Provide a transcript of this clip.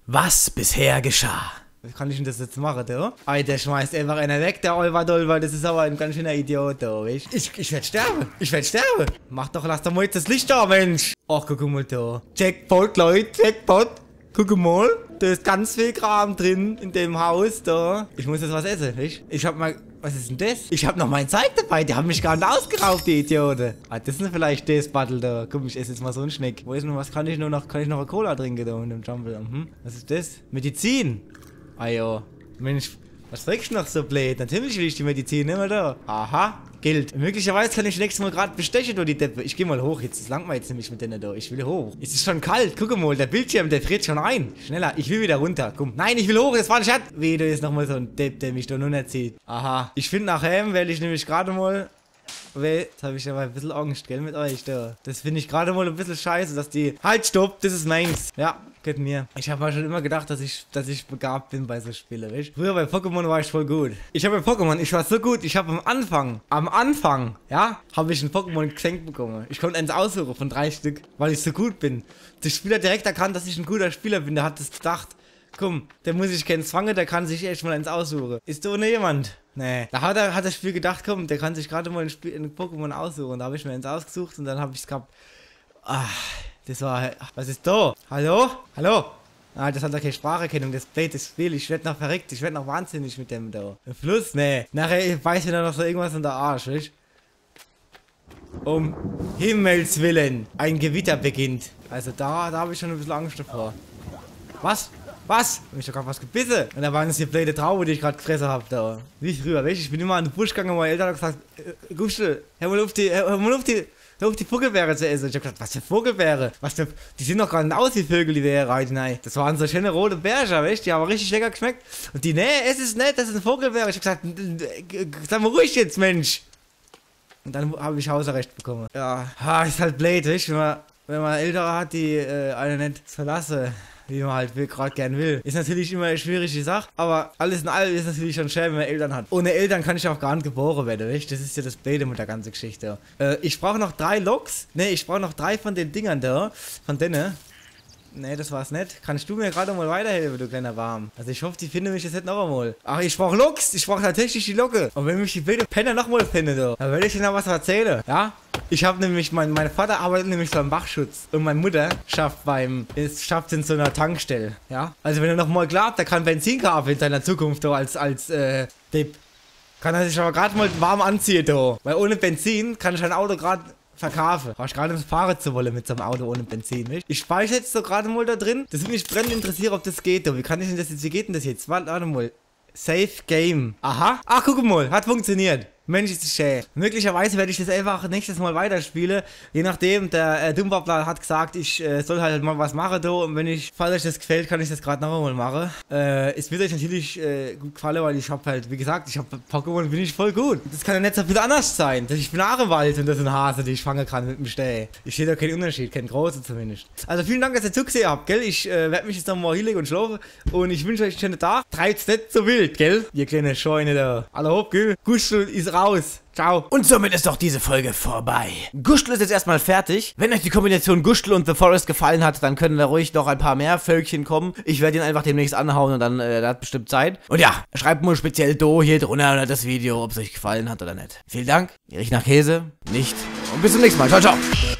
Was bisher geschah. Wie kann ich denn das jetzt machen, da? Der schmeißt einfach einer weg, der Olvadolva, das ist aber ein ganz schöner Idiot, da, weißt? Ich werd sterben, lass doch mal jetzt das Licht da, Mensch. Ach, guck mal da. Jackpot, Leute, Jackpot. Guck mal, da ist ganz viel Kram drin in dem Haus, da. Ich muss jetzt was essen, weißt? Ich hab mal, was ist denn das? Ich hab noch mein Zeug dabei, die haben mich gar nicht ausgeraubt, die Idioten. Ah, das ist vielleicht das Battle da. Guck, ich esse jetzt mal so einen Schneck. Wo ist denn, was kann ich noch eine Cola trinken da in dem Jumble? Was ist das? Medizin. Ah ja, Mensch, was trägst du noch so blöd? Natürlich will ich die Medizin nicht mehr da. Aha, gilt. Möglicherweise kann ich nächstes Mal gerade bestechen, du die Deppe. Ich geh mal hoch jetzt, das langt mir jetzt nämlich mit denen da. Ich will hoch. Es ist schon kalt, guck mal, der Bildschirm, der friert schon ein. Schneller, ich will wieder runter, komm. Nein, ich will hoch, das war ein Schatz. Wie, du ist nochmal so ein Depp, der mich da nur nicht zieht. Aha, ich finde nachher, weil ich nämlich gerade mal... Jetzt habe ich aber ein bisschen Angst, gell, mit euch da. Das finde ich gerade mal ein bisschen scheiße, dass die... Halt, stopp, das ist meins. Ja, geht mir. Ich habe mal schon immer gedacht, dass ich begabt bin bei so Spielen, weißt? Früher bei Pokémon war ich voll gut. Ich war so gut, ich habe am Anfang, ja, habe ich ein Pokémon geschenkt bekommen. Ich konnte eins aussuchen von 3 Stück, weil ich so gut bin. Der Spieler direkt erkannt, dass ich ein guter Spieler bin, der hat das gedacht. Komm, der muss ich keinen zwangen, der kann sich echt mal eins aussuchen. Ist da ohne jemand? Nee. Da hat das Spiel gedacht, komm, der kann sich gerade mal ein Pokémon aussuchen. Da habe ich mir eins ausgesucht und dann habe ich es gehabt. Ach, das war... Was ist da? Hallo? Hallo? Ah, das hat doch keine Spracherkennung, das blöd, das Spiel. Ich werd noch verreckt, ich werd noch wahnsinnig mit dem da. Im Fluss? Nee. Nachher weiß ich noch so irgendwas in der Arsch, weißt? Um Himmels Willen, ein Gewitter beginnt. Also da habe ich schon ein bisschen Angst davor. Was? Was? Ich hab doch gerade was gebissen. Und da waren es die blöde Traube, die ich gerade gefressen hab da. Wie früher, weißt du? Ich bin immer an den Busch gegangen und meine Eltern haben gesagt, Gustel, hör mal auf die Vogelbeere zu essen. Ich hab gesagt, was für Vogelbeere? Die sehen doch gar nicht aus wie Vögel, die Beere rein. Nein, das waren so schöne rote Bärchen, weißt du? Die haben richtig lecker geschmeckt. Und die, nee, es ist nicht, das ist ein Vogelbeere. Ich hab gesagt, sag mal ruhig jetzt, Mensch. Und dann habe ich Hausarrest bekommen. Ja, ist halt blöd, weißt du? Wenn man Ältere hat, die einen nicht verlassen, wie man halt gerade gern will. Ist natürlich immer eine schwierige Sache, aber alles in allem ist natürlich schon schön, wenn man Eltern hat. Ohne Eltern kann ich auch gar nicht geboren werden, weißt? Das ist ja das Blöde mit der ganzen Geschichte. Ich brauche noch 3 Loks. Ne, ich brauche noch 3 von den Dingern da. Von denen. Ne, das war's nicht. Kannst du mir gerade mal weiterhelfen, du kleiner Warm? Also ich hoffe, die finden mich jetzt nicht noch einmal. Ach, ich brauche Loks. Ich brauche tatsächlich die Locke. Und wenn mich die blöde Penner nochmal finden, da, dann werde ich dir noch was erzählen, ja? Ich habe nämlich, mein Vater arbeitet nämlich beim Wachschutz und meine Mutter schafft in so einer Tankstelle, ja? Also wenn er noch mal glaubt, der kann Benzin kaufen in seiner Zukunft, da als Depp, kann er sich aber gerade mal warm anziehen, da. Weil ohne Benzin kann ich ein Auto gerade verkaufen. Brauche ich gerade ins Fahrrad zu wollen mit so einem Auto ohne Benzin, nicht? Ich speichere jetzt so gerade mal da drin. Das würde mich brennend interessieren, ob das geht, da. Wie kann ich denn das jetzt, wie geht denn das jetzt? Warte mal. Save Game. Aha. Ach, guck mal, hat funktioniert. Mensch, ist das schön. Möglicherweise werde ich das einfach nächstes Mal weiterspielen. Je nachdem, der Dummwappler hat gesagt, ich soll halt mal was machen da. Und wenn falls euch das gefällt, kann ich das gerade noch einmal machen. Es wird euch natürlich gut gefallen, weil ich habe halt, wie gesagt, ich habe Pokémon, bin ich voll gut. Das kann ja nicht so viel anders sein. Ich bin auch im Wald und das ist ein Hase, den ich fangen kann mit dem Steh. Ich sehe da keinen Unterschied, keinen großen zumindest. Also vielen Dank, dass ihr zugesehen habt, gell? Ich werde mich jetzt nochmal hinlegen und schlafen. Und ich wünsche euch einen schönen Tag. Treibt's nicht so wild, gell? Ihr kleine Scheune da. Alle hopp, gell? Gustl ist raus. Ciao. Und somit ist auch diese Folge vorbei. Gustl ist jetzt erstmal fertig. Wenn euch die Kombination Gustl und The Forest gefallen hat, dann können da ruhig noch ein paar mehr Völkchen kommen. Ich werde ihn einfach demnächst anhauen und dann, der hat bestimmt Zeit. Und ja, schreibt mal speziell Do hier drunter unter das Video, ob es euch gefallen hat oder nicht. Vielen Dank. Ihr riecht nach Käse. Nicht. Und bis zum nächsten Mal. Ciao, ciao.